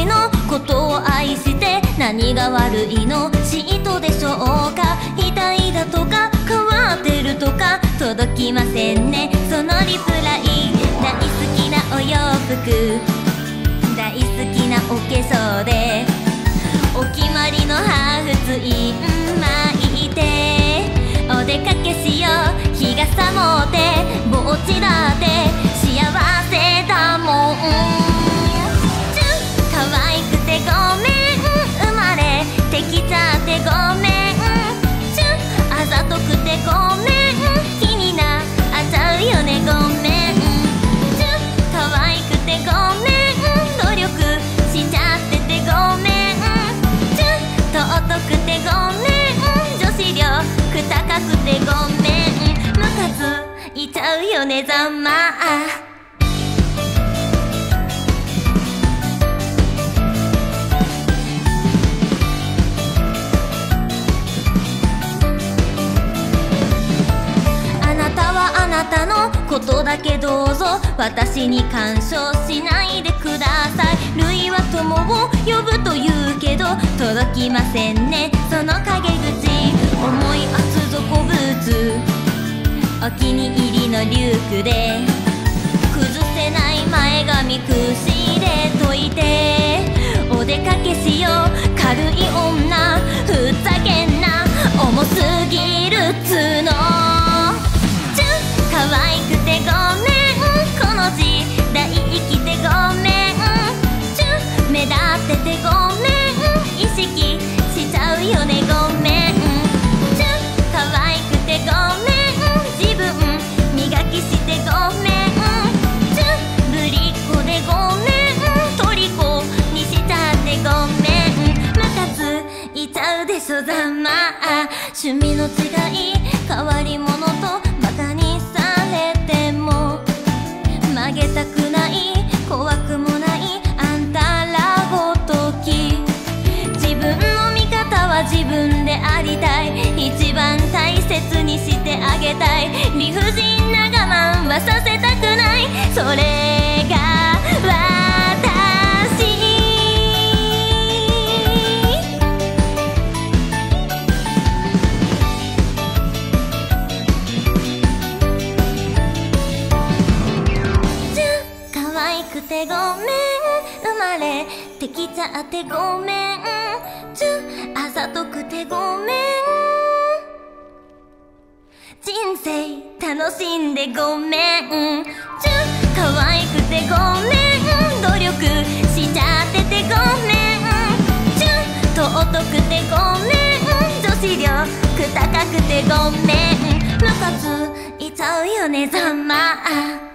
ちのことを愛して何が悪いの嫉妬でしょうか。額だとか変わってるとか届きませんね、そのリプライ。大好きなお洋服、大好きなお化粧でお決まりのハーフツイン巻いてお出かけしよう。日がさもってぼっちだって幸せだもん。可愛くてごめん、生まれてきちゃってごめん。あざとくてごめん、気になっちゃうよねごめん。可愛くてごめん、努力しちゃっててごめん。尊くてごめん、女子力高くてごめん。ムカついちゃうよねざんまあ。あなたのことだけどうぞ私に干渉しないでください。類は友を呼ぶと言うけど届きませんね、その陰口。重い厚底ブーツ、お気に入りのリュックで崩せない前髪くしで解いてお出かけしよう。軽い女ふざけんな、重すぎるっつーの。可愛くてごめん、この時代生きてごめん。目立っててごめん、意識しちゃうよねごめん。可愛くてごめん、自分磨きしてごめん。ぶりっ子でごめん、虜にしちゃってごめん。ムカついちゃうでしょざんまあ。趣味の違い変わり者とバカにされても曲げたくない怖くもないあんたらごとき。自分の味方は自分でありたい、一番大切にしてあげたい。理不尽な我慢はさせたくない、それが私。可愛くてごめん、生まれてきちゃってごめん。あざとくてごめん、人生楽しんでごめん。可愛くてごめん、努力しちゃっててごめん。尊くてごめん、女子力高くてごめん。ムカついちゃうよねざんまあ。